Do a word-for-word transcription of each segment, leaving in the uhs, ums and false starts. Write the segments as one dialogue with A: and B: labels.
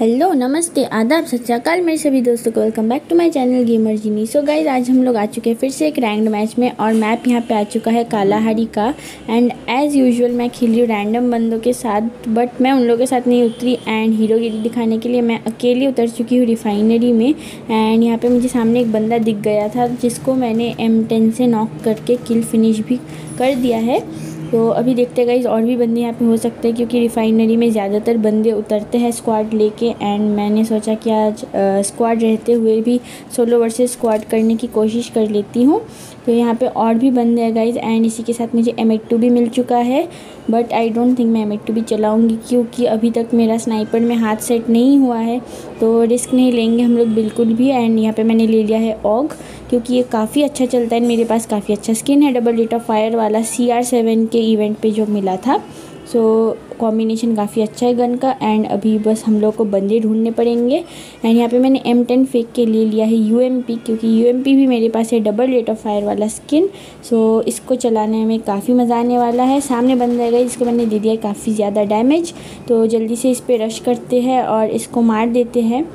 A: Hello, नमस्ते, आदाब, सत श्री अकाल मेरे सभी दोस्तों को। Welcome back to my channel gamer Genie. So guys, आज हम लोग आ चुके हैं फिर से एक रैंक्ड मैच में और मैप यहाँ पे आ चुका है कालाहारी का। एंड एज़ यूजुअल मैं खेल रही हूँ रैंडम बंदों के साथ, बट मैं उन लोगों के साथ नहीं उतरी एंड हीरोगिरी दिखाने के लिए मैं अकेली उतर चुकी हूँ रिफाइनरी में। एंड यहाँ पर मुझे सामने एक बंदा दिख गया था जिसको मैंने एम टेन से नॉक करके किल फिनिश भी कर दिया है। तो अभी देखते हैं गाइस, और भी बंदे यहाँ पे हो सकते हैं क्योंकि रिफाइनरी में ज़्यादातर बंदे उतरते हैं स्क्वाड लेके। एंड मैंने सोचा कि आज स्क्वाड रहते हुए भी सोलो वर्सेस स्क्वाड करने की कोशिश कर लेती हूँ। तो यहाँ पे और भी बंदे हैं गाइस। एंड इसी के साथ मुझे एम एट टू भी मिल चुका है, बट आई डोंट थिंक मैं एम एट टू भी चलाऊँगी क्योंकि अभी तक मेरा स्नाइपर में हाथ सेट नहीं हुआ है, तो रिस्क नहीं लेंगे हम लोग बिल्कुल भी। एंड यहाँ पे मैंने ले लिया है ऑग क्योंकि ये काफ़ी अच्छा चलता है। मेरे पास काफ़ी अच्छा स्किन है, डबल रेट ऑफ फायर वाला सी आर सेवन के इवेंट पे जो मिला था। सो कॉम्बिनेशन काफ़ी अच्छा है गन का। एंड अभी बस हम लोग को बंदे ढूंढने पड़ेंगे। एंड यहाँ पे मैंने एम टेन फेंक के ले लिया है यू एम पी क्योंकि यू एम पी भी मेरे पास है डबल रेट ऑफ फायर वाला स्किन। सो इसको चलाने में काफ़ी मज़ा आने वाला है। सामने बंदा है जिसको मैंने दे दिया है काफ़ी ज़्यादा डैमेज, तो जल्दी से इस पर रश करते हैं और इसको मार देते हैं।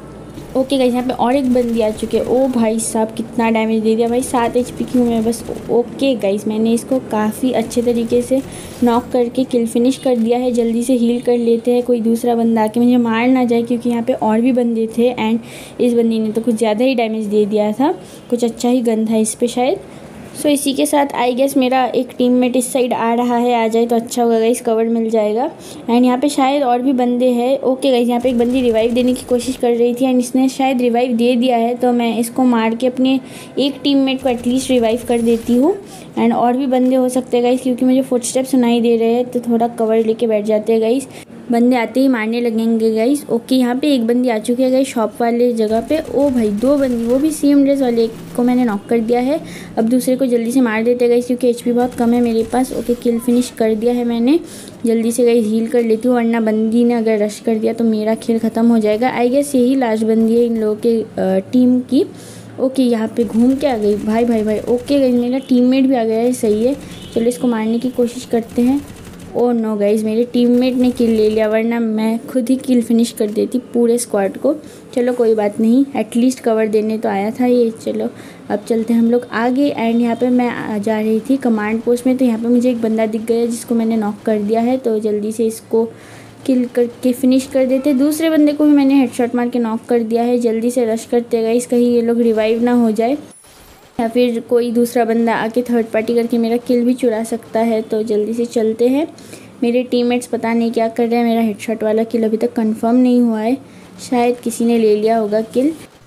A: ओके गाइस, यहाँ पे और एक बंदी आ चुके हैं। ओ भाई साहब, कितना डैमेज दे दिया भाई, सात एच पी की हूँ मैं बस। ओके गाइस, मैंने इसको काफ़ी अच्छे तरीके से नॉक करके किल फिनिश कर दिया है। जल्दी से हील कर लेते हैं, कोई दूसरा बंदा आके मुझे मार ना जाए क्योंकि यहाँ पे और भी बंदे थे। एंड इस बंदी ने तो कुछ ज़्यादा ही डैमेज दे दिया था, कुछ अच्छा ही गन था इस पर शायद। सो so, इसी के साथ आई गेस मेरा एक टीममेट इस साइड आ रहा है, आ जाए तो अच्छा होगा गाइस, कवर मिल जाएगा। एंड यहाँ पे शायद और भी बंदे हैं। ओके गाइस, यहाँ पे एक बंदी रिवाइव देने की कोशिश कर रही थी एंड इसने शायद रिवाइव दे दिया है, तो मैं इसको मार के अपने एक टीममेट को एटलीस्ट रिवाइव कर देती हूँ। एंड और भी बंदे हो सकते हैं गाइस क्योंकि मुझे फुटस्टेप सुनाई दे रहे हैं, तो थोड़ा कवर लेके बैठ जाते हैं गाइस। बंदे आते ही मारने लगेंगे गाइस। ओके, यहाँ पे एक बंदी आ चुकी है गाइस शॉप वाले जगह पे। ओ भाई, दो बंदी, वो भी सेम ड्रेस वाले। एक को मैंने नॉक कर दिया है, अब दूसरे को जल्दी से मार देते गाइस क्योंकि एचपी बहुत कम है मेरे पास। ओके, किल फिनिश कर दिया है मैंने। जल्दी से गाइस हील कर लेती हूँ वरना बंदी ने अगर रश कर दिया तो मेरा खेल ख़त्म हो जाएगा। आई गेस यही लास्ट बंदी है इन लोगों के टीम की। ओके, यहाँ पे घूम के आ गई भाई भाई भाई। ओके गाइस, मेरा टीममेट भी आ गया है, सही है। चलो इसको मारने की कोशिश करते हैं। ओ नो गाइस, मेरे टीममेट ने किल ले लिया वरना मैं खुद ही किल फिनिश कर देती पूरे स्क्वाड को। चलो कोई बात नहीं, एटलीस्ट कवर देने तो आया था ये। चलो अब चलते हैं हम लोग आगे। एंड यहाँ पे मैं जा रही थी कमांड पोस्ट में, तो यहाँ पे मुझे एक बंदा दिख गया जिसको मैंने नॉक कर दिया है, तो जल्दी से इसको किल करके फिनिश कर देते। दूसरे बंदे को भी मैंने हेडशॉट मार के नॉक कर दिया है। जल्दी से रश करते गाइस, कहीं ये लोग रिवाइव ना हो जाए या फिर कोई दूसरा बंदा आके थर्ड पार्टी करके मेरा किल भी चुरा सकता है। तो जल्दी से चलते हैं। मेरे टीममेट्स पता नहीं क्या कर रहे हैं, मेरा हेडशॉट वाला किल अभी तक कंफर्म नहीं हुआ है, शायद किसी ने ले लिया होगा किल।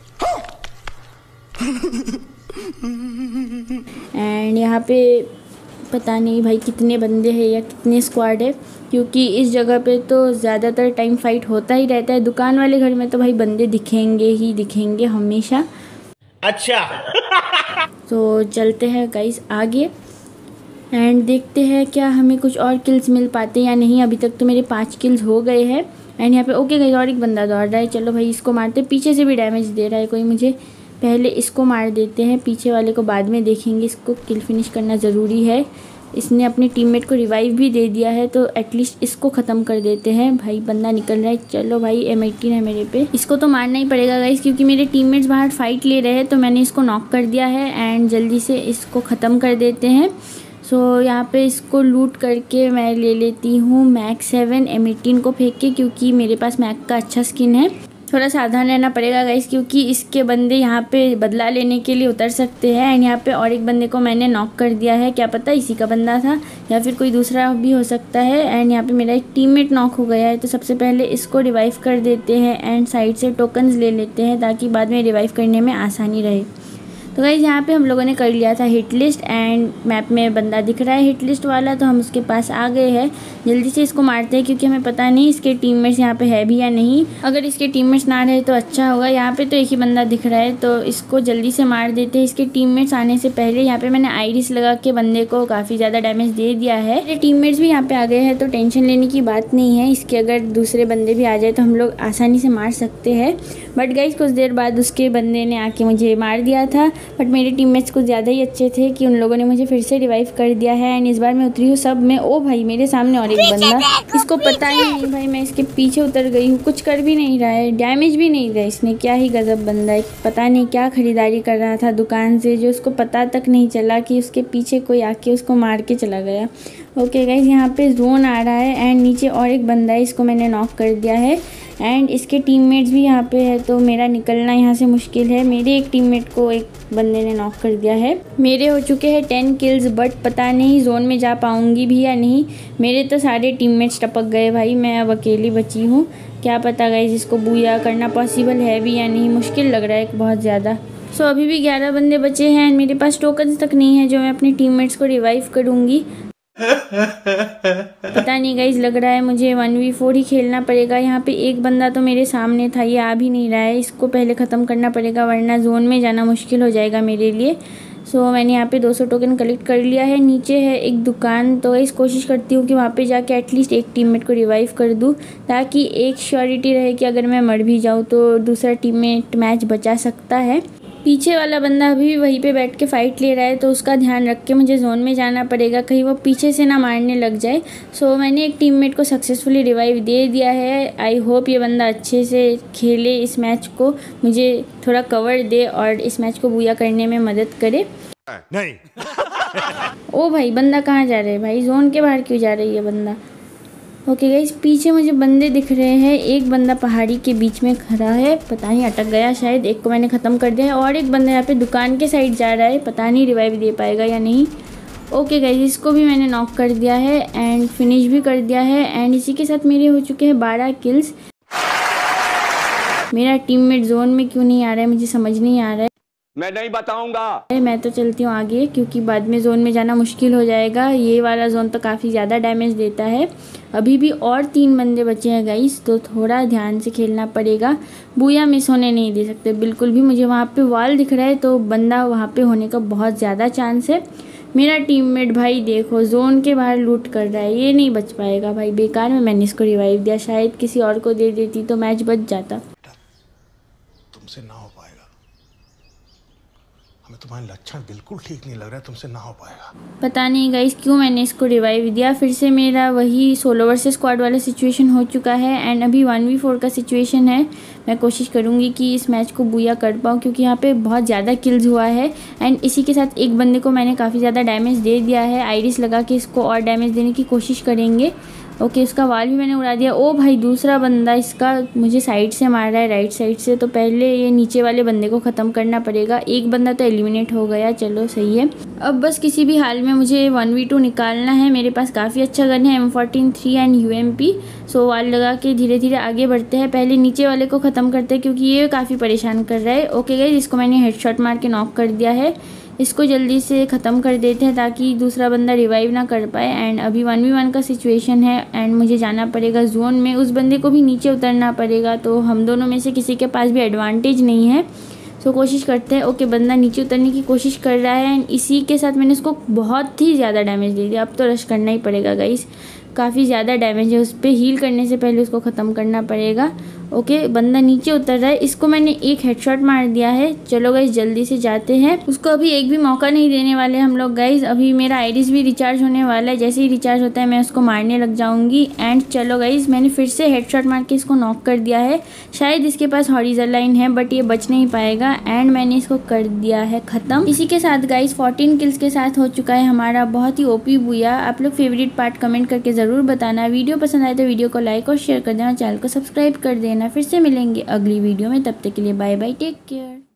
A: एंड यहाँ पे पता नहीं भाई कितने बंदे हैं या कितने स्क्वाड है क्योंकि इस जगह पे तो ज़्यादातर टाइम फाइट होता ही रहता है। दुकान वाले घर में तो भाई बंदे दिखेंगे ही दिखेंगे हमेशा। अच्छा। तो चलते हैं गाइस आगे एंड देखते हैं क्या हमें कुछ और किल्स मिल पाते हैं या नहीं। अभी तक तो मेरे पाँच किल्स हो गए हैं। एंड यहाँ पे ओके गाइस, और एक बंदा दौड़ रहा है। चलो भाई इसको मारते, पीछे से भी डैमेज दे रहा है कोई मुझे, पहले इसको मार देते हैं, पीछे वाले को बाद में देखेंगे। इसको किल फिनिश करना ज़रूरी है। इसने अपने टीममेट को रिवाइव भी दे दिया है, तो एटलीस्ट इसको ख़त्म कर देते हैं। भाई बंदा निकल रहा है। चलो भाई, एम एटीन है मेरे पे, इसको तो मारना ही पड़ेगा गाइस क्योंकि मेरे टीममेट्स बाहर फाइट ले रहे हैं, तो मैंने इसको नॉक कर दिया है। एंड जल्दी से इसको ख़त्म कर देते हैं। सो so, यहाँ पे इसको लूट करके मैं ले लेती हूँ मैक सेवन एम एटीन को फेंक के क्योंकि मेरे पास मैक का अच्छा स्किन है। थोड़ा सावधान रहना पड़ेगा गाइस क्योंकि इसके बंदे यहाँ पे बदला लेने के लिए उतर सकते हैं। एंड यहाँ पे और एक बंदे को मैंने नॉक कर दिया है, क्या पता इसी का बंदा था या फिर कोई दूसरा भी हो सकता है। एंड यहाँ पे मेरा एक टीममेट नॉक हो गया है, तो सबसे पहले इसको रिवाइव कर देते हैं एंड साइड से टोकन्स ले लेते हैं ताकि बाद में रिवाइव करने में आसानी रहे। तो गाइस यहाँ पे हम लोगों ने कर लिया था हिट लिस्ट एंड मैप में बंदा दिख रहा है हिट लिस्ट वाला, तो हम उसके पास आ गए हैं। जल्दी से इसको मारते हैं क्योंकि हमें पता नहीं इसके टीममेट्स यहाँ पे है भी या नहीं। अगर इसके टीममेट्स ना रहे तो अच्छा होगा। यहाँ पे तो एक ही बंदा दिख रहा है, तो इसको जल्दी से मार देते हैं इसके टीममेट्स आने से पहले। यहाँ पे मैंने आइरिस लगा के बंदे को काफ़ी ज़्यादा डैमेज दे दिया है। मेरे टीममेट्स भी यहाँ पे आ गए हैं, तो टेंशन लेने की बात नहीं है। इसके अगर दूसरे बंदे भी आ जाए तो हम लोग आसानी से मार सकते हैं। बट गाइस कुछ देर बाद उसके बंदे ने आके मुझे मार दिया था। बट मेरे टीममेट्स कुछ ज़्यादा ही अच्छे थे कि उन लोगों ने मुझे फिर से रिवाइव कर दिया है। एंड इस बार मैं उतरी हूँ सब में। ओ भाई मेरे सामने और एक बंदा, इसको पता ही नहीं भाई मैं इसके पीछे उतर गई हूँ, कुछ कर भी नहीं रहा है, डैमेज भी नहीं दिया इसने। क्या ही गजब बंदा है, पता नहीं क्या खरीदारी कर रहा था दुकान से जो उसको पता तक नहीं चला कि उसके पीछे कोई आके उसको मार के चला गया। ओके गाइज यहाँ पे जोन आ रहा है एंड नीचे और एक बंदा है, इसको मैंने नॉक कर दिया है एंड इसके टीममेट्स भी यहाँ पे है, तो मेरा निकलना यहाँ से मुश्किल है। मेरे एक टीममेट को एक बंदे ने नॉक कर दिया है। मेरे हो चुके हैं टेन किल्स, बट पता नहीं जोन में जा पाऊँगी भी या नहीं। मेरे तो सारे टीममेट्स टपक गए भाई, मैं अब अकेली बची हूँ। क्या पता गाइज इसको बूया करना पॉसिबल है भी या नहीं, मुश्किल लग रहा है बहुत ज़्यादा। सो so, अभी भी ग्यारह बंदे बचे हैं एंड मेरे पास टोकन्स तक नहीं है जो मैं अपने टीममेट्स को रिवाइव करूँगी। पता नहीं गाइज, लग रहा है मुझे वन वी फोर ही खेलना पड़ेगा। यहाँ पे एक बंदा तो मेरे सामने था, ये आ भी नहीं रहा है, इसको पहले ख़त्म करना पड़ेगा वरना जोन में जाना मुश्किल हो जाएगा मेरे लिए। सो so, मैंने यहाँ पे दो सौ टोकन कलेक्ट कर लिया है। नीचे है एक दुकान, तो इस कोशिश करती हूँ कि वहाँ पे जाके एटलीस्ट एक टीममेट को रिवाइव कर दूँ ताकि एक श्योरिटी रहे कि अगर मैं मर भी जाऊँ तो दूसरा टीममेट मैच बचा सकता है। पीछे वाला बंदा अभी भी वहीं पे बैठ के फ़ाइट ले रहा है, तो उसका ध्यान रख के मुझे जोन में जाना पड़ेगा, कहीं वो पीछे से ना मारने लग जाए। सो so, मैंने एक टीममेट को सक्सेसफुली रिवाइव दे दिया है। आई होप ये बंदा अच्छे से खेले इस मैच को, मुझे थोड़ा कवर दे और इस मैच को बूया करने में मदद करे। नहीं। ओ भाई बंदा कहाँ जा रहा है भाई, जोन के बाहर क्यों जा रही है बंदा। ओके गाइस पीछे मुझे बंदे दिख रहे हैं, एक बंदा पहाड़ी के बीच में खड़ा है, पता नहीं अटक गया शायद, एक को मैंने ख़त्म कर दिया है और एक बंदा यहाँ पे दुकान के साइड जा रहा है, पता नहीं रिवाइव दे पाएगा या नहीं। ओके गाइस इसको भी मैंने नॉक कर दिया है एंड फिनिश भी कर दिया है एंड इसी के साथ मेरे हो चुके हैं बारह किल्स। मेरा टीममेट जोन में क्यों नहीं आ रहा है मुझे समझ नहीं आ रहा है,
B: मैं नहीं बताऊंगा।
A: मैं तो चलती हूँ आगे क्योंकि बाद में जोन में जाना मुश्किल हो जाएगा। ये वाला जोन तो काफ़ी ज़्यादा डैमेज देता है। अभी भी और तीन बंदे बचे हैं गाइस, तो थोड़ा ध्यान से खेलना पड़ेगा, बूया मिस होने नहीं दे सकते बिल्कुल भी। मुझे वहाँ पे वॉल दिख रहा है तो बंदा वहाँ पे होने का बहुत ज़्यादा चांस है। मेरा टीममेट भाई देखो जोन के बाहर लूट कर रहा है, ये नहीं बच पाएगा भाई, बेकार में मैंने इसको रिवाइव दिया, शायद किसी और को दे देती तो मैच बच जाता।
C: तुमसे ना हो पाएगा, हमें तुम्हारे लक्षण बिल्कुल ठीक नहीं लग रहा है, तुमसे ना हो पाएगा।
A: पता नहीं गाइस क्यों मैंने इसको रिवाइव दिया, फिर से मेरा वही सोलो वर्सेस स्क्वाड वाला सिचुएशन हो चुका है एंड अभी वन वी फोर का सिचुएशन है। मैं कोशिश करूँगी कि इस मैच को बूया कर पाऊँ क्योंकि यहाँ पे बहुत ज़्यादा किल्स हुआ है एंड इसी के साथ एक बंदे को मैंने काफ़ी ज़्यादा डैमेज दे दिया है। आइरिस लगा के इसको और डैमेज देने की कोशिश करेंगे। ओके उसका वाल भी मैंने उड़ा दिया। ओ भाई दूसरा बंदा इसका मुझे साइड से मार रहा है, राइट साइड से, तो पहले ये नीचे वाले बंदे को ख़त्म करना पड़ेगा। एक बंदा तो एलिमिनेट हो गया, चलो सही है। अब बस किसी भी हाल में मुझे वन वी टू निकालना है। मेरे पास काफ़ी अच्छा गन है, M fourteen three and U M P. So wall लगा के धीरे धीरे आगे बढ़ते हैं, पहले नीचे वाले को ख़त्म करते हैं क्योंकि ये काफ़ी परेशान कर रहा है। ओके गाइस इसको मैंने हेडशॉट मार के नॉक कर दिया है, इसको जल्दी से ख़त्म कर देते हैं ताकि दूसरा बंदा रिवाइव ना कर पाए। एंड अभी वन वी वन का सिचुएशन है एंड मुझे जाना पड़ेगा जोन में, उस बंदे को भी नीचे उतरना पड़ेगा, तो हम दोनों में से किसी के पास भी एडवांटेज नहीं है। सो कोशिश करते हैं। ओके बंदा नीचे उतरने की कोशिश कर रहा है एंड इसी के साथ मैंने उसको बहुत ही ज़्यादा डैमेज दे दिया। अब तो रश करना ही पड़ेगा गाइस, काफ़ी ज़्यादा डैमेज है उस पर, हील करने से पहले उसको ख़त्म करना पड़ेगा। ओके बंदा नीचे उतर रहा है, इसको मैंने एक हेडशॉट मार दिया है। चलो गाइस जल्दी से जाते हैं, उसको अभी एक भी मौका नहीं देने वाले हम लोग गाइस। अभी मेरा आइरिस भी रिचार्ज होने वाला है, जैसे ही रिचार्ज होता है मैं उसको मारने लग जाऊंगी। एंड चलो गाइस मैंने फिर से हेडशॉट मार के इसको नॉक कर दिया है। शायद इसके पास हॉरिजॉन्टल लाइन है बट ये बच नहीं पाएगा एंड मैंने इसको कर दिया है ख़त्म। इसी के साथ गाइस फोर्टीन किल्स के साथ हो चुका है हमारा बहुत ही ओपी बूया। आप लोग फेवरेट पार्ट कमेंट करके ज़रूर बताना। वीडियो पसंद आए तो वीडियो को लाइक और शेयर कर देना, चैनल को सब्सक्राइब कर देना। फिर से मिलेंगे अगली वीडियो में, तब तक के लिए बाय बाय, टेक केयर।